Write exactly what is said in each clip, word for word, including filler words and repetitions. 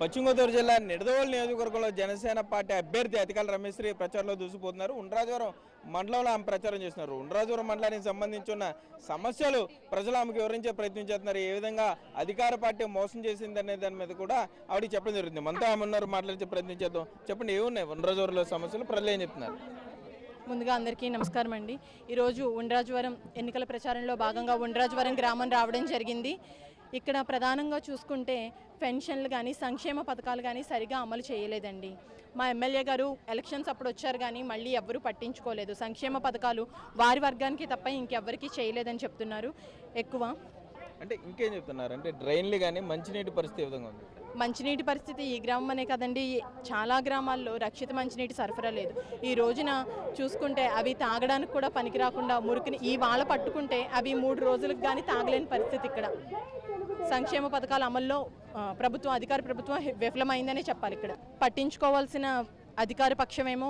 పశ్చిమ గోదావరి జిల్లా నిడదవోలు నియోజకవర్గంలో జనసేన పార్టీ అభ్యర్థి అధికారులు రమేశ్వరి ప్రచారంలో దూసుకుపోతున్నారు. ఉండ్రాజవరం మండలంలో ఆమె ప్రచారం చేస్తున్నారు. ఉండ్రాజవరం మండలానికి సంబంధించిన సమస్యలు ప్రజలు ఆమెకు వివరించే ప్రయత్నం చేస్తున్నారు. ఏ విధంగా అధికార పార్టీ మోసం చేసింది అనే దాని మీద కూడా ఆవిడ చెప్పడం జరుగుతుంది. మనతో ఆమె ఉన్నారు, మాట్లాడించే ప్రయత్నం చేద్దాం. చెప్పండి, ఏమున్నాయి ఉండ్రాజవరంలో సమస్యలు, ప్రజలు ఏం చెప్తున్నారు? ముందుగా అందరికీ నమస్కారం అండి. ఈరోజు ఉండ్రాజవరం ఎన్నికల ప్రచారంలో భాగంగా ఉండ్రాజవరం గ్రామం రావడం జరిగింది. ఇక్కడ ప్రధానంగా చూసుకుంటే పెన్షన్లు కానీ సంక్షేమ పథకాలు కానీ సరిగా అమలు చేయలేదండి. మా ఎమ్మెల్యే గారు ఎలక్షన్స్ అప్పుడు వచ్చారు కానీ మళ్ళీ ఎవ్వరూ పట్టించుకోలేదు. సంక్షేమ పథకాలు వారి వర్గానికి తప్ప ఇంకెవ్వరికీ చేయలేదని చెప్తున్నారు. ఎక్కువ అంటే ఇంకేం చెప్తున్నారు అంటే డ్రైన్లు కానీ మంచినీటి పరిస్థితి ఏ విధంగా ఉంది? మంచినీటి పరిస్థితి ఈ గ్రామం అనే కదండి, చాలా గ్రామాల్లో రక్షిత మంచినీటి సరఫరా లేదు. ఈ రోజున చూసుకుంటే అవి తాగడానికి కూడా పనికి రాకుండా మురికిని ఈ వాళ్ళ పట్టుకుంటే అవి మూడు రోజులకు కానీ తాగలేని పరిస్థితి. ఇక్కడ సంక్షేమ పథకాల అమల్లో ప్రభుత్వం అధికార ప్రభుత్వం విఫలమైందనే చెప్పాలి. ఇక్కడ పట్టించుకోవాల్సిన అధికార పక్షమేమో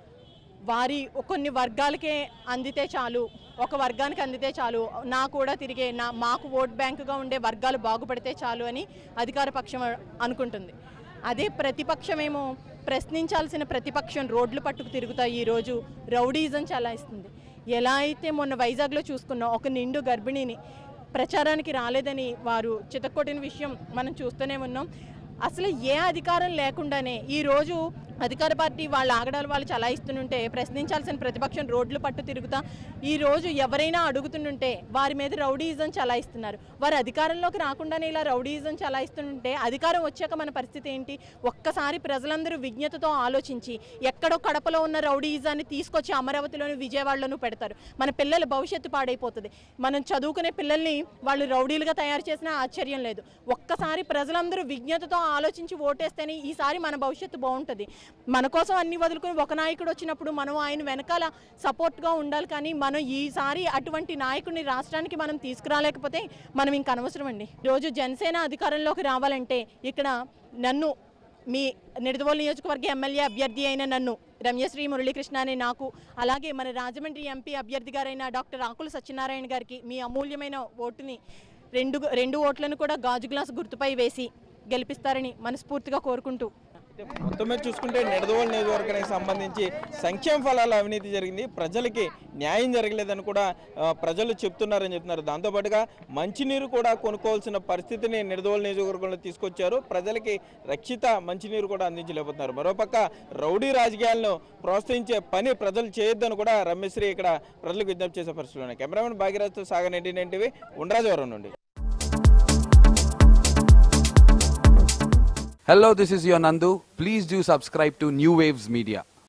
వారి కొన్ని వర్గాలకే అందితే చాలు, ఒక వర్గానికి అందితే చాలు, నా కూడా తిరిగే నా మాకు ఓట్ బ్యాంకుగా ఉండే వర్గాలు బాగుపడితే చాలు అని అధికార పక్షం అనుకుంటుంది. అదే ప్రతిపక్షమేమో ప్రశ్నించాల్సిన ప్రతిపక్షం రోడ్లు పట్టుకు తిరుగుతాయి. ఈరోజు రౌడీజం చలాయిస్తుంది. ఎలా అయితే మొన్న వైజాగ్లో చూసుకున్నాం, ఒక నిండు గర్భిణిని ప్రచారానికి రాలేదని వారు చితక్కొట్టిన విషయం మనం చూస్తూనే ఉన్నాం. అసలు ఏ అధికారం లేకుండానే ఈరోజు అధికార పార్టీ వాళ్ళ ఆగడాలు వాళ్ళు చలాయిస్తుంటే ప్రశ్నించాల్సిన ప్రతిపక్షం రోడ్లు పట్టు తిరుగుతా ఈరోజు ఎవరైనా అడుగుతుంటే వారి మీద రౌడీయిజం చలాయిస్తున్నారు. వారు అధికారంలోకి రాకుండానే ఇలా రౌడీయిజం చలాయిస్తుంటే అధికారం వచ్చాక మన పరిస్థితి ఏంటి? ఒక్కసారి ప్రజలందరూ విజ్ఞతతో ఆలోచించి ఎక్కడో కడపలో ఉన్న రౌడీయిజాన్ని తీసుకొచ్చి అమరావతిలోని విజయవాడలోనూ పెడతారు. మన పిల్లల భవిష్యత్తు పాడైపోతుంది. మనం చదువుకునే పిల్లల్ని వాళ్ళు రౌడీలుగా తయారు చేసినా ఆశ్చర్యం లేదు. ఒక్కసారి ప్రజలందరూ విజ్ఞతతో ఆలోచించి ఓటేస్తేనే ఈసారి మన భవిష్యత్తు బాగుంటుంది. మన కోసం అన్ని వదులుకొని ఒక నాయకుడు వచ్చినప్పుడు మనం ఆయన వెనకాల సపోర్ట్గా ఉండాలి. కానీ మనం ఈసారి అటువంటి నాయకుడిని రాష్ట్రానికి మనం తీసుకురాలేకపోతే మనం ఇంక అనవసరం అండి. ఈరోజు జనసేన అధికారంలోకి రావాలంటే ఇక్కడ నన్ను మీ నిడదవోలు నియోజకవర్గ ఎమ్మెల్యే అభ్యర్థి అయిన నన్ను రమ్యశ్రీ మురళీకృష్ణ అనే నాకు, అలాగే మన రాజమండ్రి ఎంపీ అభ్యర్థి గారైన డాక్టర్ ఆకుల సత్యనారాయణ గారికి మీ అమూల్యమైన ఓటుని రెండు రెండు ఓట్లను కూడా గాజు గ్లాసు గుర్తుపై వేసి గెలిపిస్తారని మనస్ఫూర్తిగా కోరుకుంటూ, మొత్తం మీద చూసుకుంటే నిడదవోలు నియోజకవర్గానికి సంబంధించి సంక్షేమ ఫలాల అవినీతి జరిగింది, ప్రజలకి న్యాయం జరగలేదని కూడా ప్రజలు చెప్తున్నారని చెప్తున్నారు. దాంతోపాటుగా మంచినీరు కూడా కొనుక్కోవాల్సిన పరిస్థితిని నిడదవోలు నియోజకవర్గంలో తీసుకొచ్చారు. ప్రజలకి రక్షిత మంచినీరు కూడా అందించలేకపోతున్నారు. మరోపక్క రౌడీ రాజకీయాలను ప్రోత్సహించే పని ప్రజలు చేయొద్దని కూడా రమేశ్వరి ఇక్కడ ప్రజలకు విజ్ఞప్తి చేసే పరిస్థితులు ఉన్నాయి. కెమెరామెన్ భాగ్యరాజ్తో సాగర్ నైన్టీన్ ఎన్టీవీ ఉండ్రాజవరం నుండి. Hello, this is your Nandu. Please do subscribe to New Waves Media.